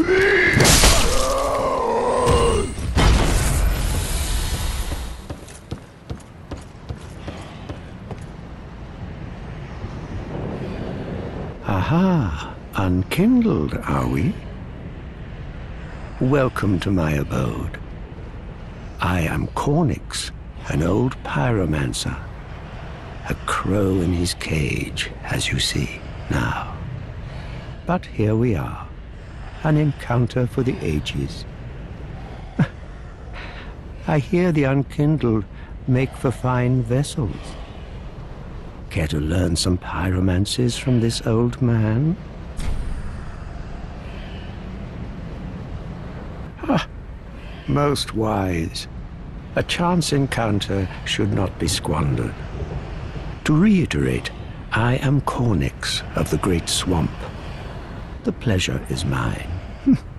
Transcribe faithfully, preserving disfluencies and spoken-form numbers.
Aha, unkindled, are we? Welcome to my abode. I am Cornyx, an old pyromancer. A crow in his cage, as you see now. But here we are, an encounter for the ages. I hear the unkindled make for fine vessels. Care to learn some pyromancies from this old man? Ah, most wise. A chance encounter should not be squandered. To reiterate, I am Cornyx of the Great Swamp. The pleasure is mine.